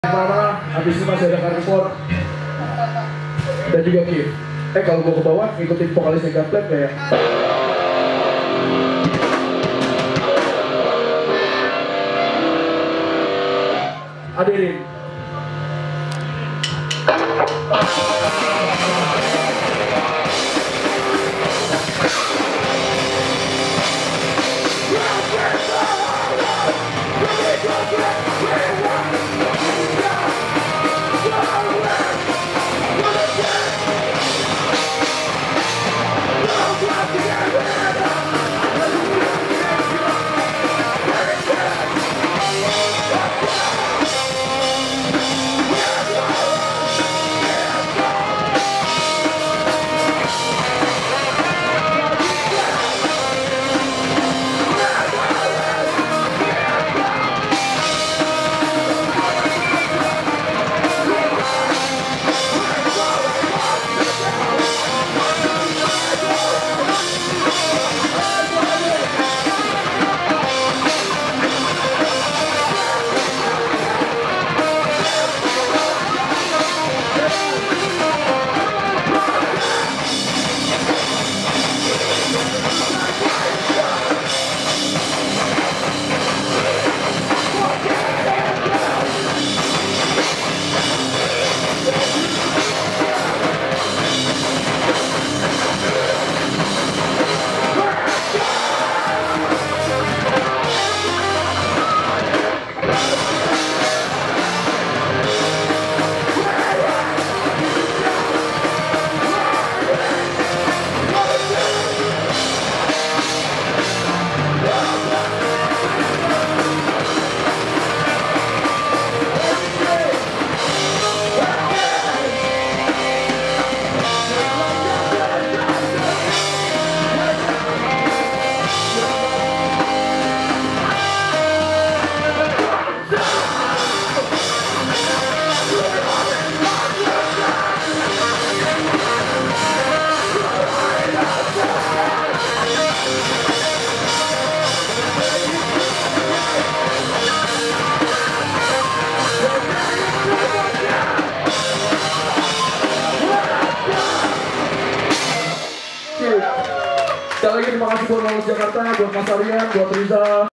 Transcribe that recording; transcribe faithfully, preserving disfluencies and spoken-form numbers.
Mana habis itu masih ada Carnivore dan juga Kif. Eh kalau mau ke bawah ikutin vokalisnya Gamplet ya. Aderyn. Sekali lagi terima kasih buat Lawless Jakarta, buat Mas Aderyn, buat Riza.